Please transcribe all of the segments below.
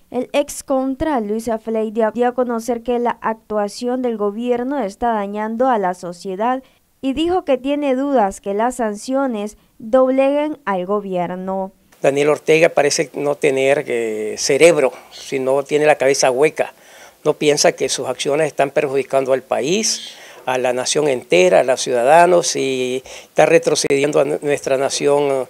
El excontra Luis Afley dio a conocer que la actuación del gobierno está dañando a la sociedad y dijo que tiene dudas que las sanciones dobleguen al gobierno. Daniel Ortega parece no tener cerebro, sino tiene la cabeza hueca. No piensa que sus acciones están perjudicando al país, a la nación entera, a los ciudadanos, y está retrocediendo a nuestra nación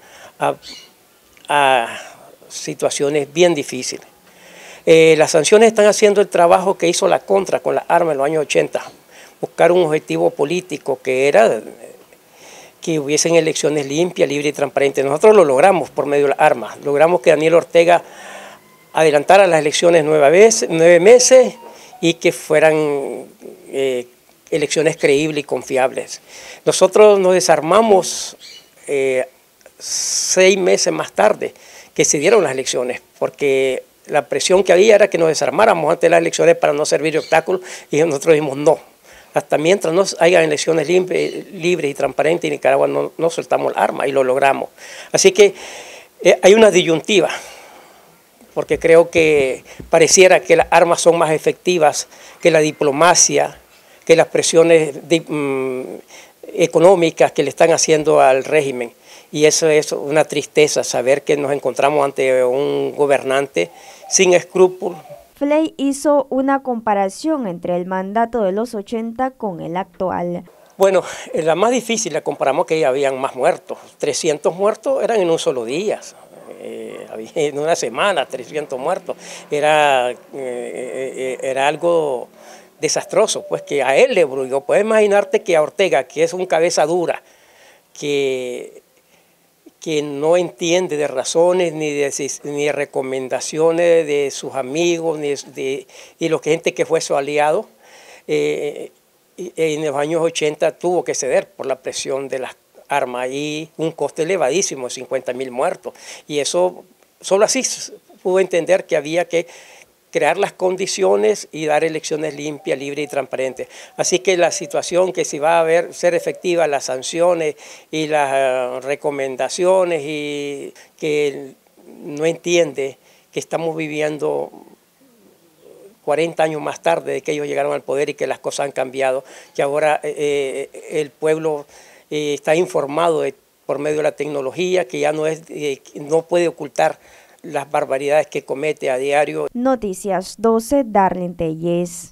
a situaciones bien difíciles. Las sanciones están haciendo el trabajo que hizo la Contra con las armas en los años 80, buscar un objetivo político que era que hubiesen elecciones limpias, libres y transparentes. Nosotros lo logramos por medio de las armas. Logramos que Daniel Ortega adelantara las elecciones 9 meses y que fueran elecciones creíbles y confiables. Nosotros nos desarmamos 6 meses más tarde que se dieron las elecciones, porque la presión que había era que nos desarmáramos antes de las elecciones para no servir de obstáculo, y nosotros dijimos no. Hasta mientras no haya elecciones libres y transparentes en Nicaragua no soltamos el arma, y lo logramos. Así que hay una disyuntiva, porque creo que pareciera que las armas son más efectivas que la diplomacia, que las presiones económicas que le están haciendo al régimen. Y eso es una tristeza, saber que nos encontramos ante un gobernante sin escrúpulos. Afley hizo una comparación entre el mandato de los 80 con el actual. Bueno, la más difícil la comparamos que habían más muertos. 300 muertos eran en un solo día. En una semana, 300 muertos. Era algo desastroso, pues que a él le bruyó. Puedes imaginarte que a Ortega, que es un cabeza dura, que no entiende de razones ni de recomendaciones de sus amigos ni de la gente que fue su aliado, en los años 80 tuvo que ceder por la presión de las armas y un coste elevadísimo, 50.000 muertos. Y eso, solo así pudo entender que había que crear las condiciones y dar elecciones limpias, libres y transparentes. Así que la situación que si va a ser efectiva las sanciones y las recomendaciones, y que no entiende que estamos viviendo 40 años más tarde de que ellos llegaron al poder y que las cosas han cambiado, que ahora el pueblo está informado por medio de la tecnología, que ya no puede ocultar las barbaridades que comete a diario. Noticias 12, Darlene Telles.